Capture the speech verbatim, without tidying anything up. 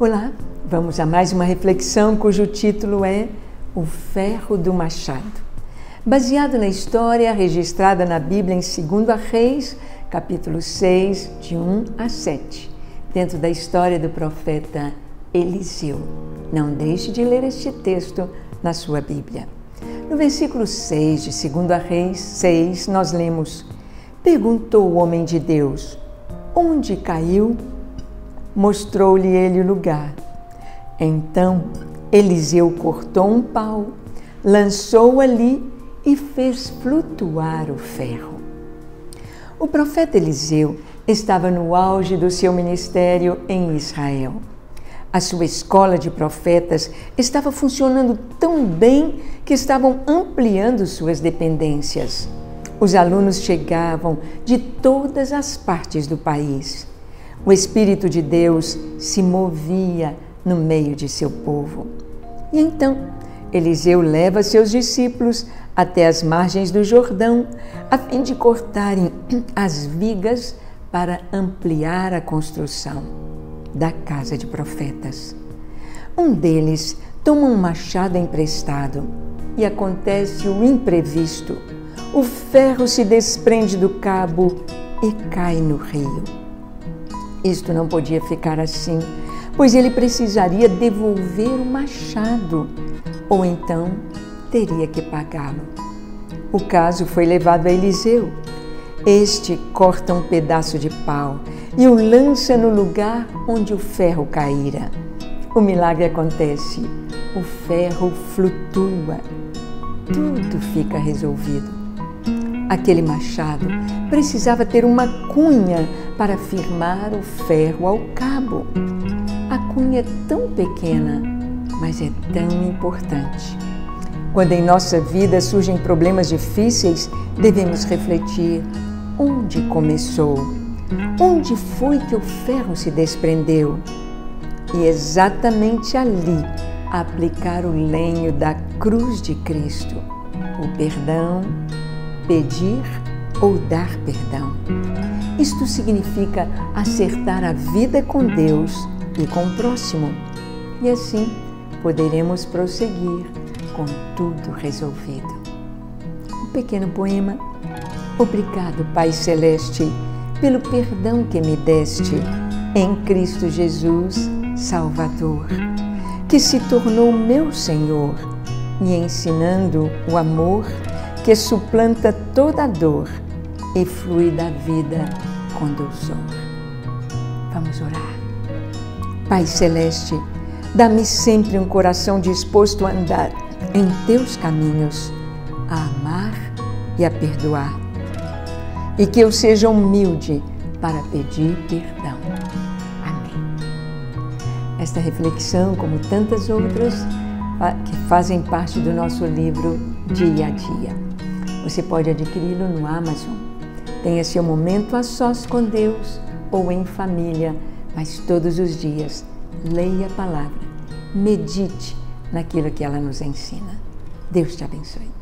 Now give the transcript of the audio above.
Olá, vamos a mais uma reflexão cujo título é O Ferro do Machado. Baseado na história registrada na Bíblia em Segunda Reis, capítulo seis, de um a sete, dentro da história do profeta Eliseu. Não deixe de ler este texto na sua Bíblia. No versículo seis de Segunda Reis seis, nós lemos: Perguntou o homem de Deus: onde caiu? Mostrou-lhe ele o lugar. Então Eliseu cortou um pau, lançou ali e fez flutuar o ferro. O profeta Eliseu estava no auge do seu ministério em Israel. A sua escola de profetas estava funcionando tão bem que estavam ampliando suas dependências. Os alunos chegavam de todas as partes do país. O Espírito de Deus se movia no meio de seu povo. E então, Eliseu leva seus discípulos até as margens do Jordão, a fim de cortarem as vigas para ampliar a construção da casa de profetas. Um deles toma um machado emprestado e acontece o imprevisto. O ferro se desprende do cabo e cai no rio. Isto não podia ficar assim, pois ele precisaria devolver o machado, ou então teria que pagá-lo. O caso foi levado a Eliseu. Este corta um pedaço de pau e o lança no lugar onde o ferro caíra. O milagre acontece, o ferro flutua, tudo fica resolvido. Aquele machado precisava ter uma cunha para firmar o ferro ao cabo. A cunha é tão pequena, mas é tão importante. Quando em nossa vida surgem problemas difíceis, devemos refletir: onde começou? Onde foi que o ferro se desprendeu? E exatamente ali aplicar o lenho da cruz de Cristo, o perdão, pedir ou dar perdão. Isto significa acertar a vida com Deus e com o próximo. E assim poderemos prosseguir com tudo resolvido. Um pequeno poema. Obrigado, Pai Celeste, pelo perdão que me deste em Cristo Jesus, Salvador, que se tornou meu Senhor, me ensinando o amor que suplanta toda a dor e flui da vida com doçor. Vamos orar. Pai Celeste, dá-me sempre um coração disposto a andar em teus caminhos, a amar e a perdoar, e que eu seja humilde para pedir perdão. Amém. Esta reflexão, como tantas outras, que fazem parte do nosso livro Dia a Dia. Você pode adquiri-lo no Amazon. Tenha seu momento a sós com Deus ou em família, mas todos os dias leia a palavra, medite naquilo que ela nos ensina. Deus te abençoe.